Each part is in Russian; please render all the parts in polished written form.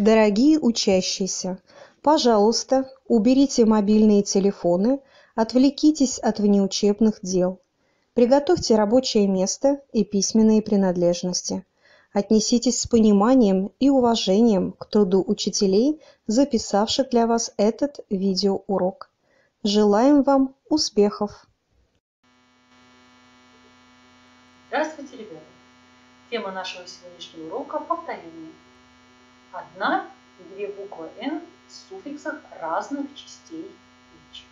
Дорогие учащиеся, пожалуйста, уберите мобильные телефоны, отвлекитесь от внеучебных дел. Приготовьте рабочее место и письменные принадлежности. Отнеситесь с пониманием и уважением к труду учителей, записавших для вас этот видеоурок. Желаем вам успехов! Здравствуйте, ребята! Тема нашего сегодняшнего урока – повторение. Одна и две буквы «Н» в суффиксах разных частей речи.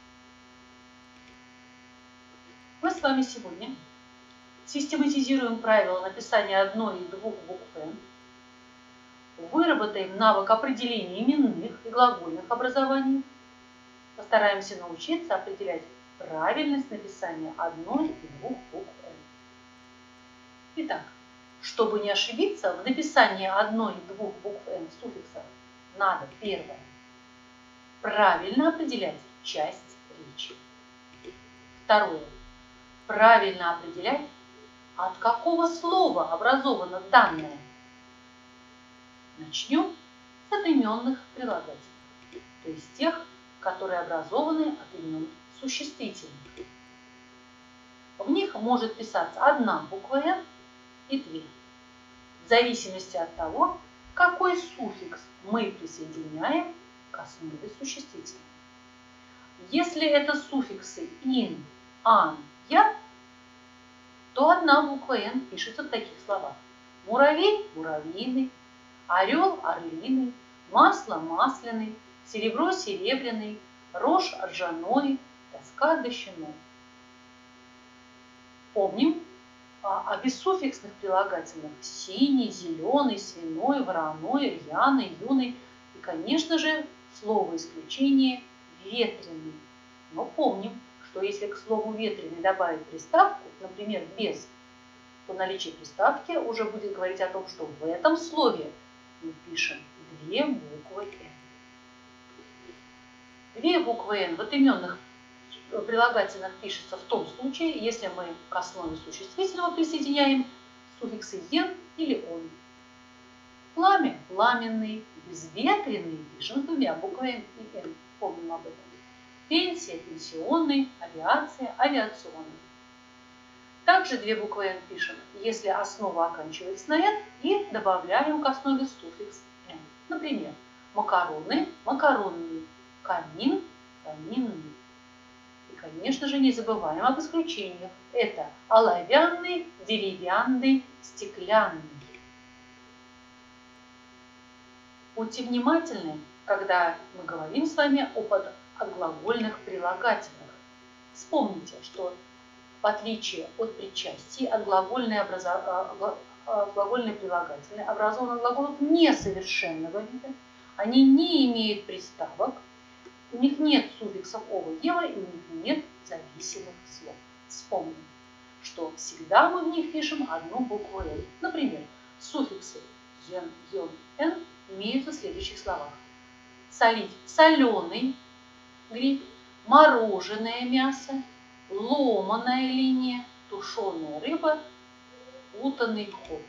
Мы с вами сегодня систематизируем правила написания одной и двух букв «Н», выработаем навык определения именных и глагольных образований, постараемся научиться определять правильность написания одной и двух букв «Н». Итак, чтобы не ошибиться в написании одной и двух букв «Н» в суффиксах, надо, первое, правильно определять часть речи. Второе, правильно определять, от какого слова образовано данное. Начнем с одноименных прилагательных, то есть тех, которые образованы от имен существительных. В них может писаться одна буква «Н» и две, в зависимости от того, какой суффикс мы присоединяем к основе существительного. Если это суффиксы «ин», «ан», «я», то одна буква «Н» пишется в таких словах: муравей – муравьиный, орел – орлиный, масло – масляный, серебро – серебряный, рожь – ржаной, доска – дощаной. Помним о бессуффиксных прилагательных: синий, зеленый, свиной, вороной, рьяный, юный и, конечно же, слово исключение ветреный. Но помним, что если к слову ветреный добавить приставку, например, без, то наличие приставки уже будет говорить о том, что в этом слове мы пишем две буквы «Н». Две буквы «Н» в отыменных прилагательных пишется в том случае, если мы к основе существительного присоединяем суффиксы «ен» или «он». Пламя – пламенный, безветренный пишем с двумя буквами и «н». Помним об этом. Пенсия – пенсионный, авиация – авиационный. Также две буквы «н» пишем, если основа оканчивается на «н» и добавляем к основе суффикс «н». Например, макароны – макаронный, камин – каминный. И, конечно же, не забываем об исключениях. Это оловянный, деревянный, стеклянный. Будьте внимательны, когда мы говорим с вами об отглагольных прилагательных. Вспомните, что в отличие от причастий, отглагольные прилагательные образованы от глаголов несовершенного вида. Они не имеют приставок, у них нет суффиксов «ова», «ева» и у них нет зависимых слов. Вспомним, что всегда мы в них пишем одну букву «н». Например, суффиксы «ен», «ен», «н» имеются в следующих словах: солить – соленый гриб, мороженое мясо, ломаная линия, тушеная рыба, путанный ход.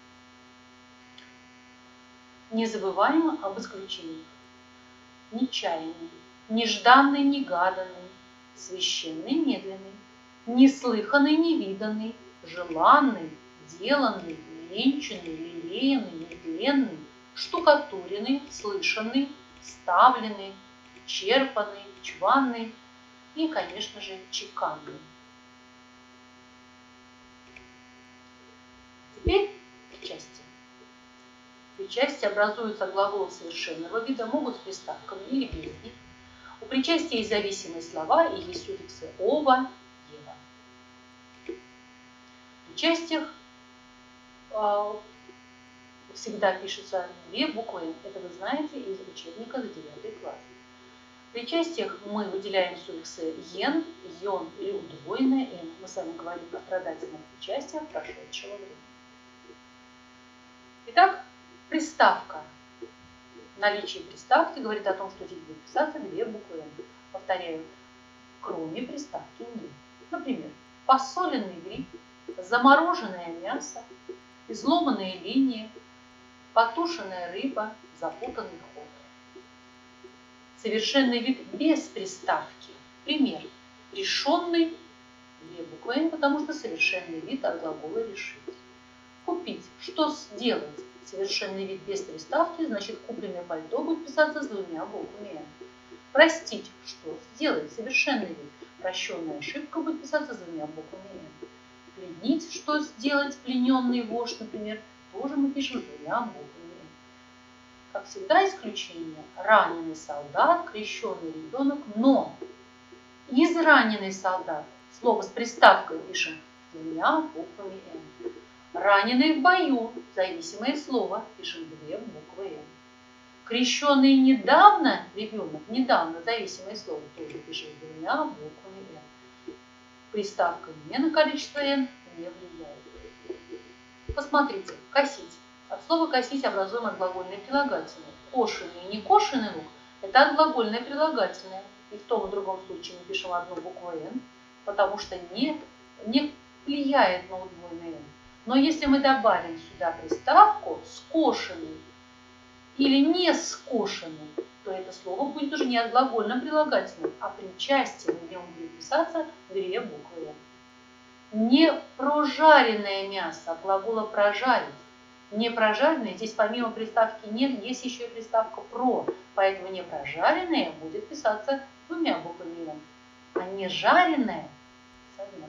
Не забываем об исключениях: нечаянный, нежданный, негаданный, священный, медленный, неслыханный, невиданный, желанный, деланный, венчанный, лелеянный, нетленный, штукатуренный, слышанный, ставленный, черпанный, чванный и, конечно же, чеканный. Теперь причастия. Причастия образуются от глаголов совершенного вида, могут с приставками или без них. У причастия есть зависимые слова и есть суффиксы «ова», «ева». В причастиях всегда пишутся две буквы «н». Это вы знаете из учебника за 9 класс. В причастиях мы выделяем суффиксы «ен», «ён» или удвоенное «н». Мы с вами говорим о страдательных причастиях прошедшего времени. Итак, приставка. Наличие приставки говорит о том, что здесь будет писаться две буквы «н». Повторяю, кроме приставки «не». Например, посоленный гриб, замороженное мясо, изломанная линия, потушенная рыба, запутанный ход. Совершенный вид без приставки. Пример. Решенный, две буквы Н, потому что совершенный вид от глагола решить. Купить. Что сделать? Совершенный вид без приставки, значит купленное пальто будет писаться с двумя буквами Н. Простить. Что сделать? Совершенный вид. Прощенная ошибка будет писаться с двумя буквами Н. Пленить. Что сделать? Плененный вождь, например, тоже мы пишем с двумя буквами Н. Как всегда, исключение. Раненый солдат, крещенный ребенок, но израненный солдат. Слово с приставкой пишем с двумя буквами Н. Раненый в бою, зависимое слово, пишем две буквы Н. Крещенный недавно, ребенок, недавно, зависимое слово, тоже пишем двумя буквами Н. Приставка «не» на количество Н не влияет. Посмотрите, косить. От слова косить образуем отглагольное прилагательное. Кошеный и некошеный лук – это отглагольное прилагательное. И в том и другом случае мы пишем одну букву Н, потому что не влияет на удвоенное Н. Но если мы добавим сюда приставку «скошенный» или «не скошенный», то это слово будет уже не отглагольным прилагательным, а причастием, в нем будет писаться две буквы Н. Не прожаренное мясо, от глагола «прожарить». Не прожаренное, здесь помимо приставки «нет» есть еще и приставка «про», поэтому не прожаренное будет писаться двумя буквами Н, а не жареное с одной.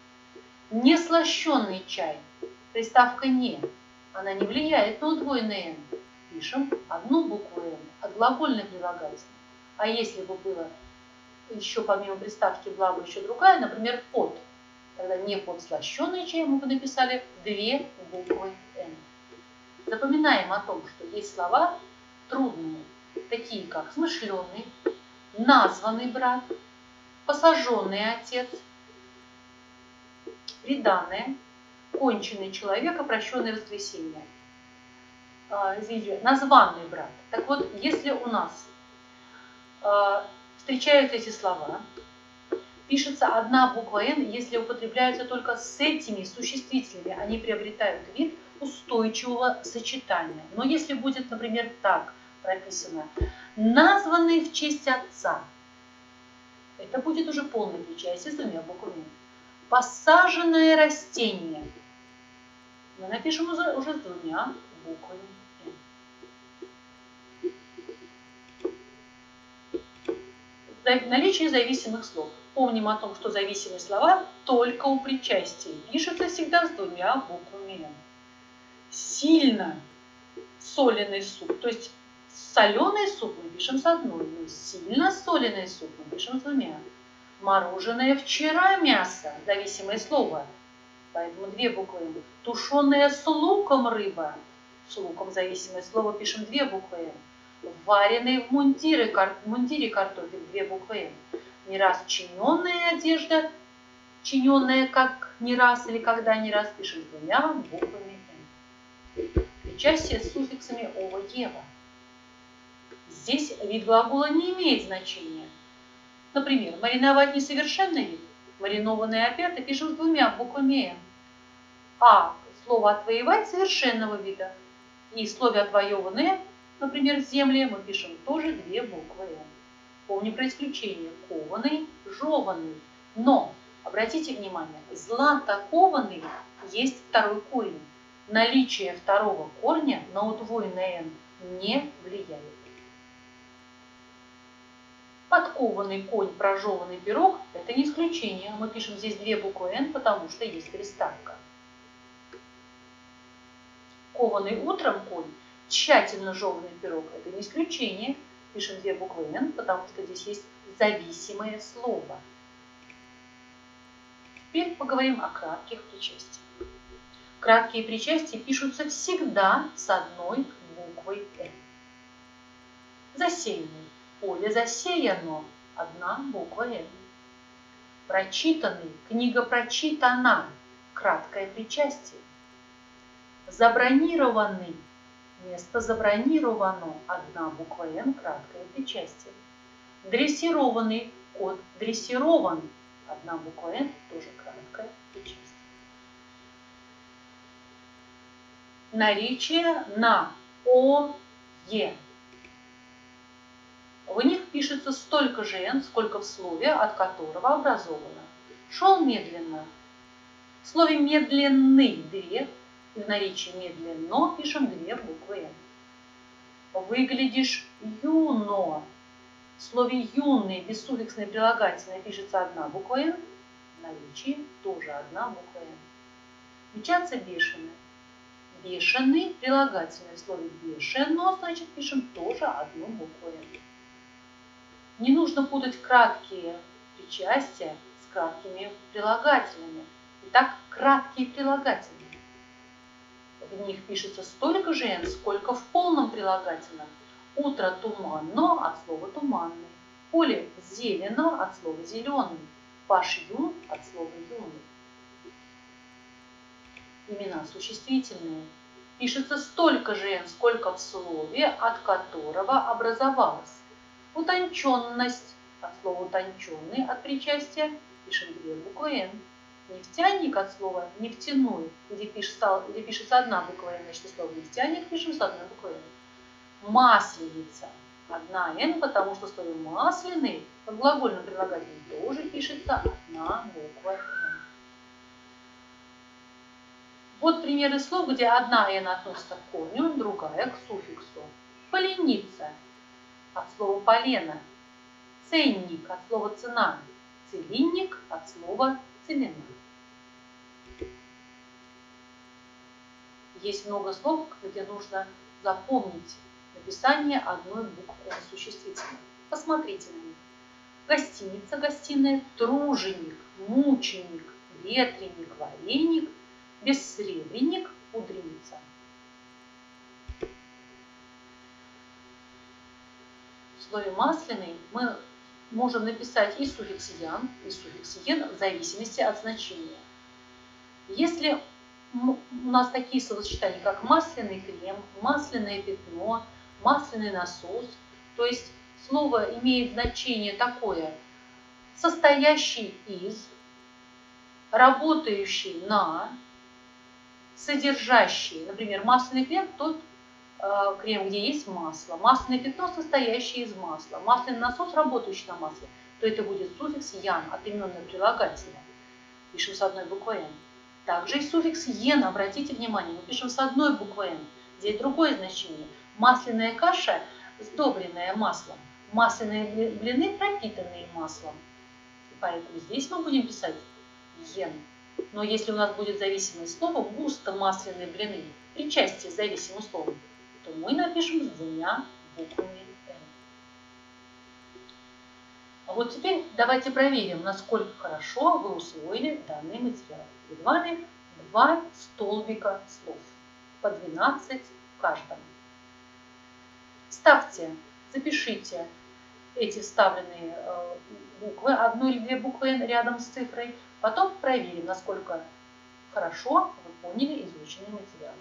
Неслащенный чай, приставка «не», она не влияет на удвоенное «н». Пишем одну букву «н», отглагольное прилагательное. А если бы было еще помимо приставки была бы еще другая, например, «под», тогда не подслащенный чай мы бы написали две буквы «н». Запоминаем о том, что есть слова трудные, такие как смышленый, названный брат, посаженный отец, приданое, конченый человек, опрощенное воскресенье. Извините, названный брат. Так вот, если у нас встречаются эти слова, пишется одна буква «н», если употребляются только с этими существительными, они приобретают вид устойчивого сочетания. Но если будет, например, так прописано «названный в честь отца», это будет уже полное причастие с двумя буквами. Посаженное растение. Мы напишем уже с двумя буквами «н». Наличие зависимых слов. Помним о том, что зависимые слова только у причастия. Пишется всегда с двумя буквами «н». Сильно соленый суп. То есть соленый суп мы пишем с одной, но сильно соленый суп мы пишем с двумя. Мороженое вчера мясо, зависимое слово, поэтому две буквы «н». Тушеная с луком рыба, с луком зависимое слово, пишем две буквы «н». Вареный в мундире картофель, две буквы «н». Не раз чиненная одежда, чиненная как не раз или когда не раз, пишем с двумя буквами «н». Причастие с суффиксами «ово», «ева». Здесь вид глагола не имеет значения. Например, мариновать несовершенный вид, маринованные опята пишем с двумя буквами «н». А слово «отвоевать» совершенного вида. И в слове «отвоеванные», например, земли, мы пишем тоже две буквы «н». Помним про исключение «кованый», «жеванный». Но, обратите внимание, «златокованный» есть второй корень. Наличие второго корня на удвоенное «н» не влияет. Подкованный конь, прожеванный пирог – это не исключение. Мы пишем здесь две буквы «н», потому что есть приставка. Кованный утром конь, тщательно жеванный пирог – это не исключение. Пишем две буквы «н», потому что здесь есть зависимое слово. Теперь поговорим о кратких причастиях. Краткие причастия пишутся всегда с одной буквой «н». Засеянный. Поле засеяно. Одна буква «н». Прочитанный. Книга прочитана. Краткое причастие. Забронированный. Место забронировано. Одна буква «н». Краткое причастие. Дрессированный. Кот дрессирован. Одна буква «н». Тоже краткое причастие. Наречие на «о», «е». В них пишется столько же «н», сколько в слове, от которого образовано. Шел медленно. В слове «медленный» две, и в наречии «медленно» пишем две буквы «н». Выглядишь юно. В слове «юный» без суффиксной прилагательной пишется одна буква «н», в наречии тоже одна буква «н». Мчаться бешено. Бешеный прилагательное в слове бешено, значит пишем тоже одну букву «н». Не нужно путать краткие причастия с краткими прилагательными. Итак, краткие прилагательные. В них пишется столько же «н», сколько в полном прилагательном. Утро туманно от слова туманный. Поле зелено от слова зеленый. Паш юн от слова юный. Имена существительные. Пишется столько же «н», сколько в слове, от которого образовалось. Утонченность от слова утонченный, от причастия пишем две буквы «н». Нефтяник от слова нефтяной, где пишется одна буква «н», значит, слово нефтяник пишем с одной буквой «н». Масленица одна «н», потому что в слове масляный под глагольным прилагательным тоже пишется одна буква «н». Вот примеры слов, где одна «н» относится к корню, другая к суффиксу. Поленица от слова полено, ценник от слова цена, целинник от слова целина. Есть много слов, где нужно запомнить написание одной буквы существительного. Посмотрите на них. Гостиница, гостиная, труженик, мученик, ветреник, вареник, бессребренник, пудреница. В слове масляный мы можем написать и суффикс «ян», и суффикс «ен» в зависимости от значения. Если у нас такие словосочетания, как масляный крем, масляное пятно, масляный насос, то есть слово имеет значение такое: состоящий из, работающий на, содержащий. Например, масляный крем – тот крем, где есть масло. Масляное пятно, состоящее из масла. Масляный насос, работающий на масле. То это будет суффикс «ян» от именного прилагательного. Пишем с одной буквой «н». Также и суффикс «ен», обратите внимание, мы пишем с одной буквой «н». Здесь другое значение. Масляная каша, сдобренная маслом. Масляные блины, пропитанные маслом. Поэтому здесь мы будем писать «ен». Но если у нас будет зависимое слово «густо-масляные блины», причастие с зависимым словом, то мы напишем с двумя буквами «н». А вот теперь давайте проверим, насколько хорошо вы усвоили данный материал. Перед вами два столбика слов, по 12 в каждом. Ставьте, запишите эти вставленные буквы, одну или две буквы «н» рядом с цифрой. Потом проверим, насколько хорошо вы поняли изученный материал.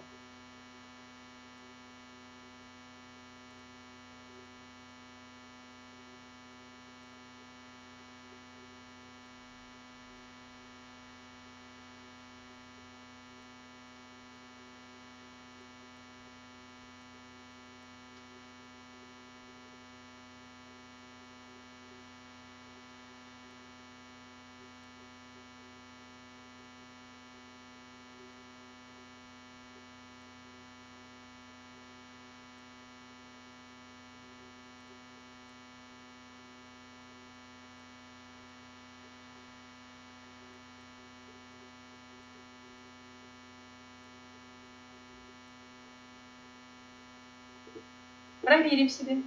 Проверим себе.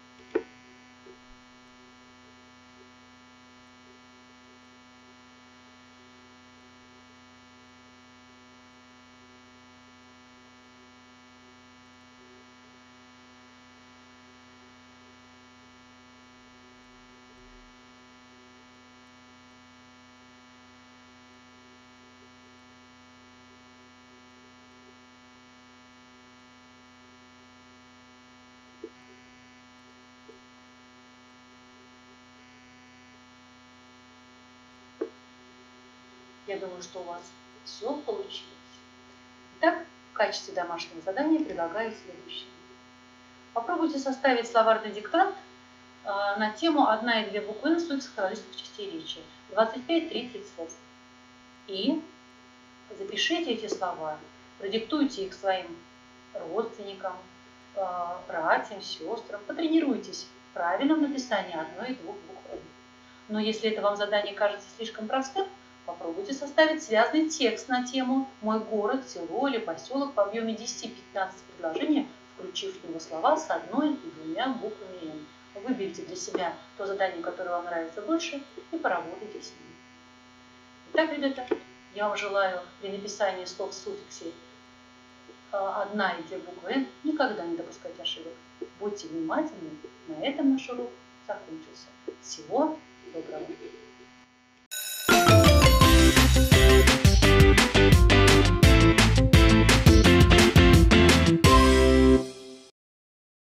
Я думаю, что у вас все получилось. Итак, в качестве домашнего задания предлагаю следующее. Попробуйте составить словарный диктант на тему «Одна и две буквы на суффиксах родительных частей речи». 25-30 слов. И запишите эти слова, продиктуйте их своим родственникам, братьям, сестрам, потренируйтесь в правильном написании одной и двух букв «Н». Но если это вам задание кажется слишком простым, попробуйте составить связанный текст на тему «Мой город, село или поселок» в объеме 10-15 предложений, включив в него слова с одной и двумя буквами «Н». Выберите для себя то задание, которое вам нравится больше, и поработайте с ним. Итак, ребята, я вам желаю при написании слов в суффиксе одна и две буквы «Н» никогда не допускать ошибок. Будьте внимательны. На этом наш урок закончился. Всего доброго.